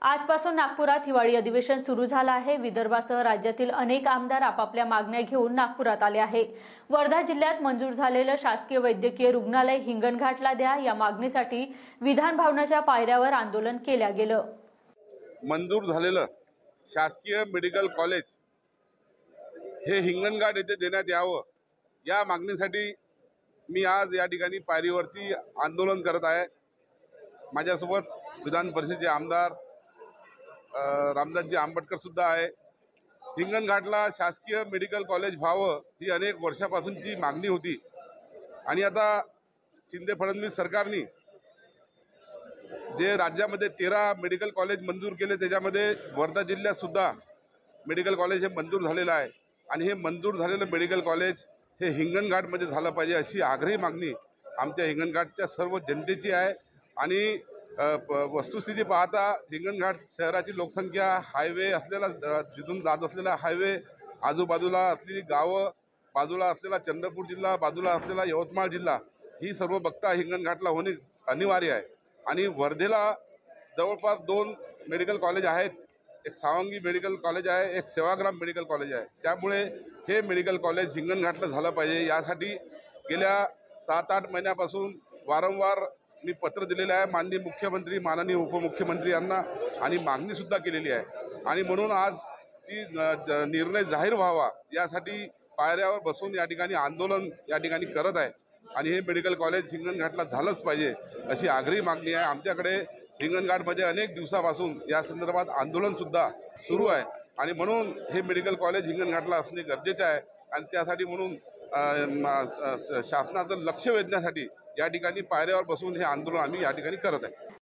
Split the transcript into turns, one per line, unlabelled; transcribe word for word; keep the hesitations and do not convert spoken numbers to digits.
आजपासून नागपुरात हिवाळी अधिवेशन सुरू झालं आहे। विदर्भासह राज्यातील अनेक आमदार आपापल्या मागण्या घेऊन नागपुरात आले आहे। वर्धा जिल्ह्यात मंजूर झालेलं शासकीय वैद्यकीय रुग्णालय हिंगणघाटला द्या या मागणीसाठी विधान भवनाच्या पायऱ्यावर आंदोलन केलं गेलं।
मंजूर झालेलं शासकीय मेडिकल कॉलेज हे हिंगणघाट येथे देण्यात यावं या मागणीसाठी मी आज या ठिकाणी पायरीवरती आंदोलन करत आहे। माझ्यासोबत विधान परिषदेचे आमदार रामदासजी आंबटकर सुद्धा आहे। हिंगणघाटला शासकीय मेडिकल कॉलेज व्हावं ही अनेक वर्षापासूनची मागणी होती आणि आता शिंदे फडणवीस सरकारने जे राज्यामध्ये तेरा मेडिकल कॉलेज मंजूर केले त्याच्यामध्ये वर्धा जिल्ह्यात सुद्धा मेडिकल कॉलेज हे मंजूर झालेलं आहे आणि हे मंजूर झालेलं मेडिकल कॉलेज हे हिंगणघाटमध्ये झालं पाहिजे अशी आग्रही मागणी आमच्या हिंगणघाटच्या सर्व जनतेची आहे। आणि वस्तुस्थिती पाहता हिंगणघाट शहराची लोकसंख्या, हायवे असलेला जिथून जात असलेला हायवे, आजूबाजूला असलेली गावं, बाजूला असलेला चंद्रपूर जिल्हा, बाजूला असलेला यवतमाळ जिल्हा ही सर्व बघता हिंगणघाटला होणे अनिवार्य आहे। आणि वर्धेला जवळपास दोन मेडिकल कॉलेज आहेत, एक सावंगी मेडिकल कॉलेज आहे, एक सेवाग्राम मेडिकल कॉलेज आहे। त्यामुळे हे मेडिकल कॉलेज हिंगणघाटला झालं पाहिजे यासाठी गेल्या सात आठ महिन्यापासून वारंवार मी पत्र दिलेलं आहे माननीय मुख्यमंत्री, माननीय उपमुख्यमंत्री यांना आणि मागणीसुद्धा केलेली आहे। आणि म्हणून आज ती निर्णय जाहीर व्हावा यासाठी पायऱ्यावर बसून या ठिकाणी आंदोलन या ठिकाणी करत आहे आणि हे मेडिकल कॉलेज हिंगणघाटला झालंच पाहिजे अशी आग्रही मागणी आहे। आमच्याकडे हिंगणघाटमध्ये अनेक दिवसापासून या संदर्भात आंदोलनसुद्धा सुरू आहे आणि म्हणून हे मेडिकल कॉलेज हिंगणघाटला असणे गरजेचे आहे आणि त्यासाठी म्हणून शासनाचं लक्ष वेधण्यासाठी या ठिकाणी पायऱ्यावर बसून हे आंदोलन आम्ही या ठिकाणी करत आहे।